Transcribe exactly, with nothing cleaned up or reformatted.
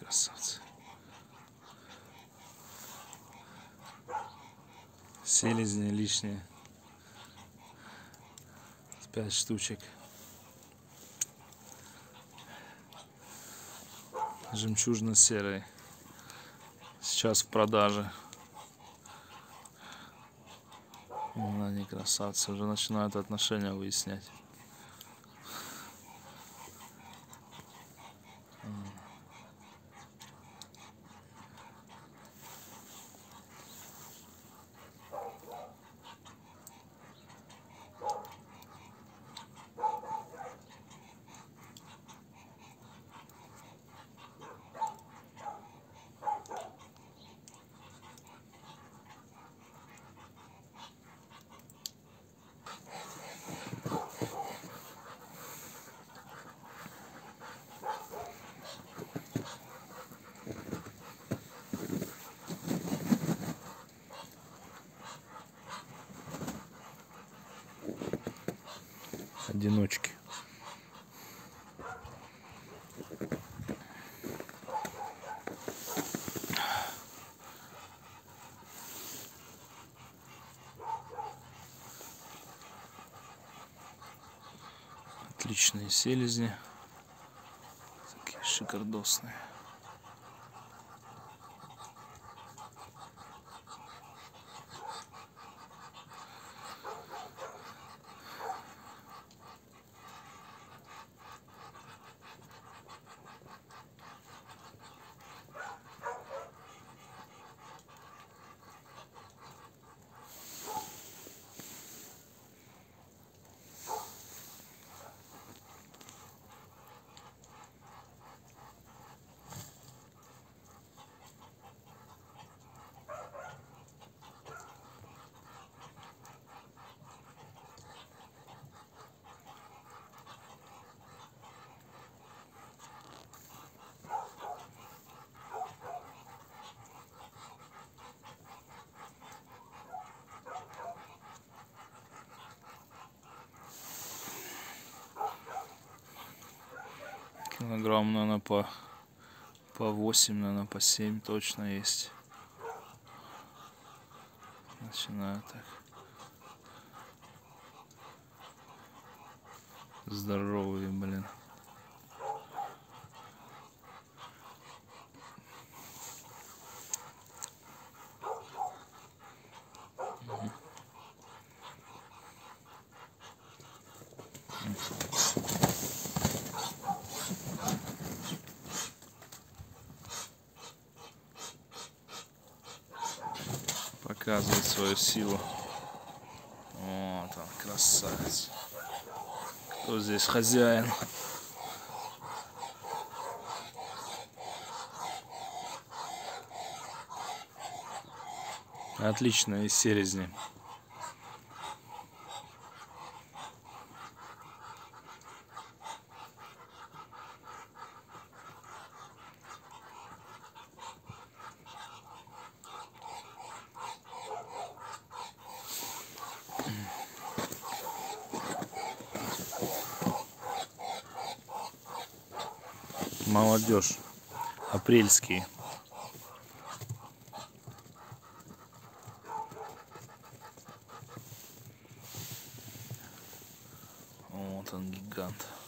Красавцы. Селезни лишние. Пять штучек. Жемчужно-серый. Сейчас в продаже. Вон они, красавцы, уже начинают отношения выяснять. Одиночки. Отличные селезни. Такие шикардосные. Килограмм, наверное, по, по восемь, наверное, по семь точно есть. Начинаю так. Здоровые, блин. Показывает свою силу. Вот он, красавец. Кто здесь хозяин? Отличные селезни. Молодежь. Апрельские. Вот он, гигант.